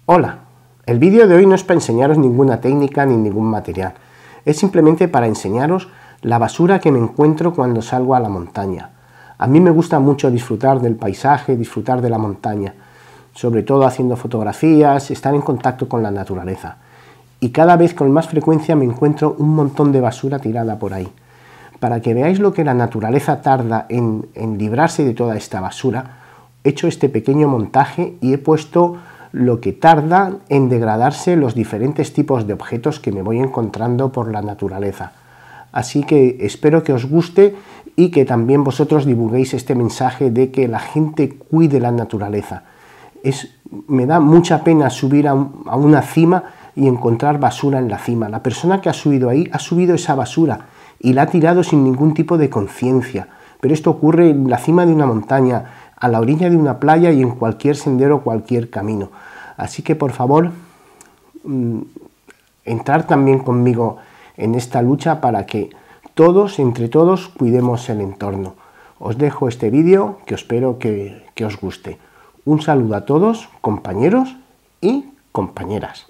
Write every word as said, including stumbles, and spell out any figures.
Hola, el vídeo de hoy no es para enseñaros ninguna técnica ni ningún material, es simplemente para enseñaros la basura que me encuentro cuando salgo a la montaña. A mí me gusta mucho disfrutar del paisaje, disfrutar de la montaña, sobre todo haciendo fotografías, estar en contacto con la naturaleza. Y cada vez con más frecuencia me encuentro un montón de basura tirada por ahí. Para que veáis lo que la naturaleza tarda en, en librarse de toda esta basura, he hecho este pequeño montaje y he puesto lo que tarda en degradarse los diferentes tipos de objetos que me voy encontrando por la naturaleza. Así que espero que os guste y que también vosotros divulguéis este mensaje de que la gente cuide la naturaleza. Es, me da mucha pena subir a, un, a una cima y encontrar basura en la cima. La persona que ha subido ahí ha subido esa basura y la ha tirado sin ningún tipo de conciencia. Pero esto ocurre en la cima de una montaña, a la orilla de una playa y en cualquier sendero o cualquier camino. Así que por favor, mmm, entrar también conmigo en esta lucha para que todos, entre todos, cuidemos el entorno. Os dejo este vídeo que espero que, que os guste. Un saludo a todos, compañeros y compañeras.